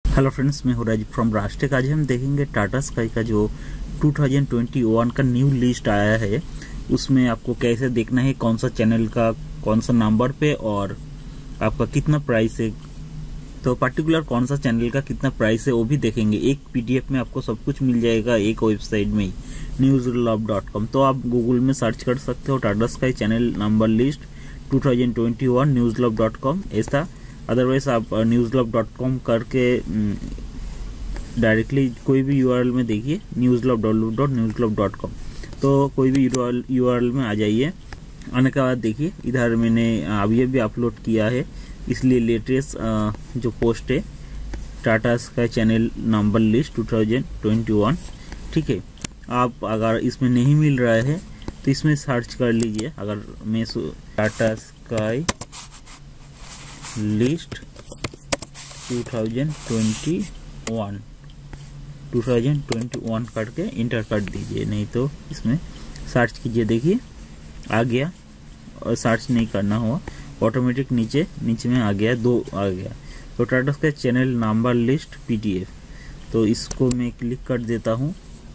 Hello friends, मैं हूँ Rajiv from राष्ट्रटेक। आज हम देखेंगे टाटा स्काई का जो 2021 का न्यू लिस्ट आया है, उसमें आपको कैसे देखना है, कौन सा चैनल का कौन सा नंबर पे और आपका कितना प्राइस है। तो पर्टिकुलर कौन सा चैनल का कितना प्राइस है वो भी देखेंगे। एक पीडीएफ में आपको सब कुछ मिल जाएगा एक वेबसाइट में ही, newslove.com। तो आप गूगल में सर्च कर सकते हो Tata sky channel number list 2021 newslove.com ऐसा। अदरवाइज आप newslove.com करके डायरेक्टली कोई भी यूआरएल में देखिए newslove.com, तो कोई भी यूआरएल में आ जाइए। आने के बाद देखिए इधर मैंने अभी अपलोड किया है, इसलिए लेटेस्ट जो पोस्ट है Tata sky channel number list 2021। ठीक है, आप अगर इसमें नहीं मिल रहा है तो इसमें सर्च कर लीजिए। अगर मैं टाटा स्काई लिस्ट 2021 करके इंटर कर दीजिए, नहीं तो इसमें सर्च कीजिए। देखिए आ गया, और सर्च नहीं करना हुआ, ऑटोमेटिक नीचे में आ गया, 2 आ गया। तो Tata sky channel number list PDF, तो इसको मैं क्लिक कर देता हूँ।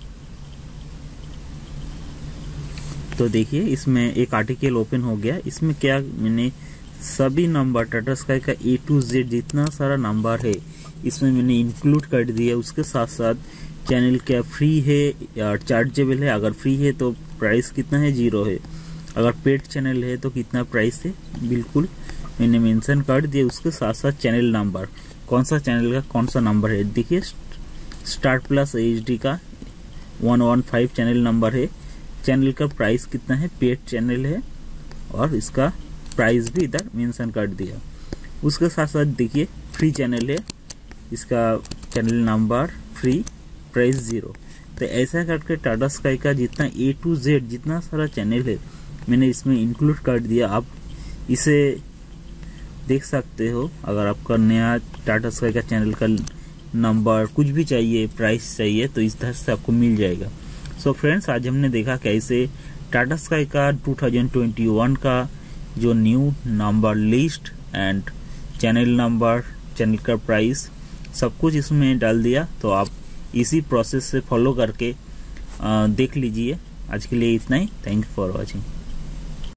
तो देखिए इसमें एक आर्टिकल ओपन हो गया। इसमें क्या, मैंने सभी नंबर टाटा स्काई का A to Z जितना सारा नंबर है इसमें मैंने इंक्लूड कर दिया। उसके साथ साथ चैनल क्या फ्री है या चार्जेबल है। अगर फ्री है तो प्राइस कितना है, 0 है। अगर पेड चैनल है तो कितना प्राइस है, बिल्कुल मैंने मेंशन कर दिया। उसके साथ साथ चैनल नंबर, कौन सा चैनल का कौन सा नंबर है। देखिए स्टार प्लस HD का 115 चैनल नंबर है। चैनल का प्राइस कितना है, पेड चैनल है, और इसका प्राइस भी इधर मेंशन कर दिया। उसके साथ साथ देखिए फ्री चैनल है, इसका चैनल नंबर फ्री, प्राइस 0। तो ऐसा करके टाटा स्काई का जितना A to Z जितना सारा चैनल है मैंने इसमें इंक्लूड कर दिया। आप इसे देख सकते हो। अगर आपका नया टाटा स्काई का चैनल का नंबर कुछ भी चाहिए, प्राइस चाहिए, तो इस तरह से आपको मिल जाएगा। सो फ्रेंड्स, आज हमने देखा कैसे टाटा स्काई का 2021 का जो new number list and channel number, channel का प्राइस, सब कुछ इसमें डाल दिया। तो आप इसी प्रोसेस से फॉलो करके देख लीजिए। आज के लिए इतना ही। Thank you for watching.